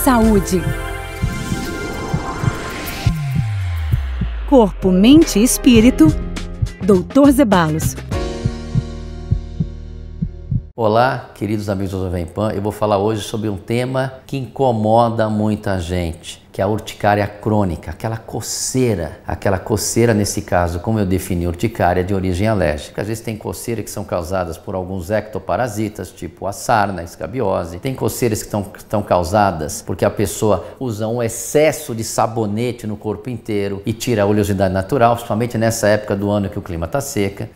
Saúde. Corpo, mente e espírito. Dr. Zeballos. Olá, queridos amigos do Jovem Pan. Eu vou falar hoje sobre um tema que incomoda muita gente, que é a urticária crônica, aquela coceira nesse caso, como eu defini, urticária de origem alérgica. Às vezes tem coceiras que são causadas por alguns ectoparasitas, tipo a sarna, a escabiose. Tem coceiras que estão causadas porque a pessoa usa um excesso de sabonete no corpo inteiro e tira a oleosidade natural, principalmente nessa época do ano que o clima está seco.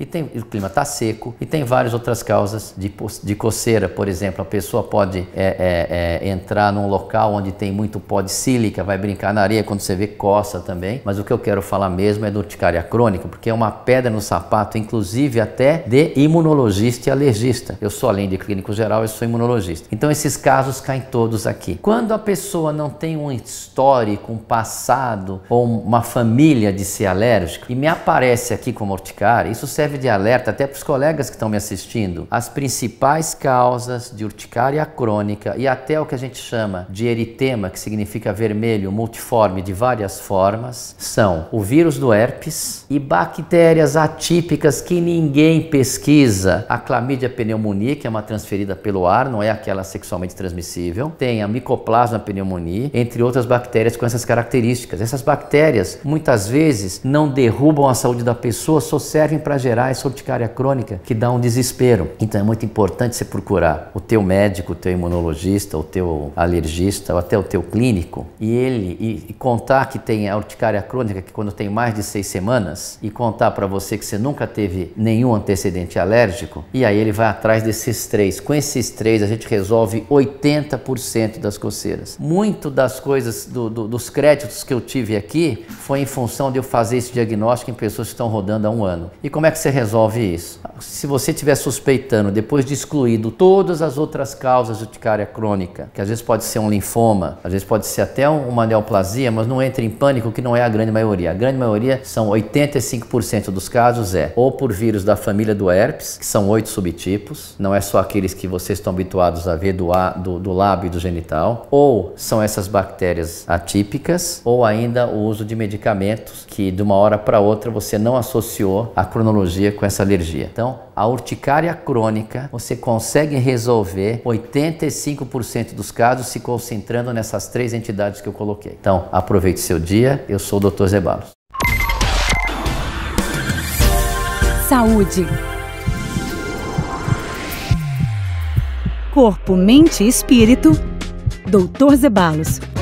E tem várias outras causas de coceira. Por exemplo, a pessoa pode entrar num local onde tem muito pó de sílica, vai brincar na areia, quando você vê, coça também. Mas o que eu quero falar mesmo é da urticária crônica, porque é uma pedra no sapato, inclusive até de imunologista e alergista. Eu sou, além de clínico geral, eu sou imunologista. Então esses casos caem todos aqui. Quando a pessoa não tem um histórico, um passado ou uma família de ser alérgico e me aparece aqui como urticária, isso serve de alerta até para os colegas que estão me assistindo. As principais causas de urticária crônica e até o que a gente chama de eritema, que significa vermelho multiforme de várias formas, são o vírus do herpes e bactérias atípicas que ninguém pesquisa. A Chlamydia pneumoniae, que é uma transferida pelo ar, não é aquela sexualmente transmissível. Tem a Mycoplasma pneumoniae, entre outras bactérias com essas características. Essas bactérias muitas vezes não derrubam a saúde da pessoa, só servem para gerar essa urticária crônica que dá um desespero. Então é muito importante você procurar o teu médico, o teu imunologista, o teu alergista ou até o teu clínico e contar que tem a urticária crônica, que quando tem mais de 6 semanas, e contar para você que você nunca teve nenhum antecedente alérgico, e aí ele vai atrás desses 3. Com esses 3 a gente resolve 80% das coceiras. Muito das coisas, dos créditos que eu tive aqui, foi em função de eu fazer esse diagnóstico em pessoas que estão rodando há 1 ano. E como é que você resolve isso? Se você estiver suspeitando, depois de excluído todas as outras causas de urticária crônica, que às vezes pode ser um linfoma, às vezes pode ser até uma neoplasia, mas não entre em pânico, que não é a grande maioria. A grande maioria, são 85% dos casos, ou por vírus da família do herpes, que são 8 subtipos, não é só aqueles que vocês estão habituados a ver do lábio e do genital, ou são essas bactérias atípicas, ou ainda o uso de medicamentos que de uma hora para outra você não associou a cronologia com essa alergia. Então, a urticária crônica, você consegue resolver 85% dos casos se concentrando nessas 3 entidades que eu coloquei. Então, aproveite seu dia. Eu sou o Dr. Zeballos. Saúde. Corpo, mente e espírito. Dr. Zeballos.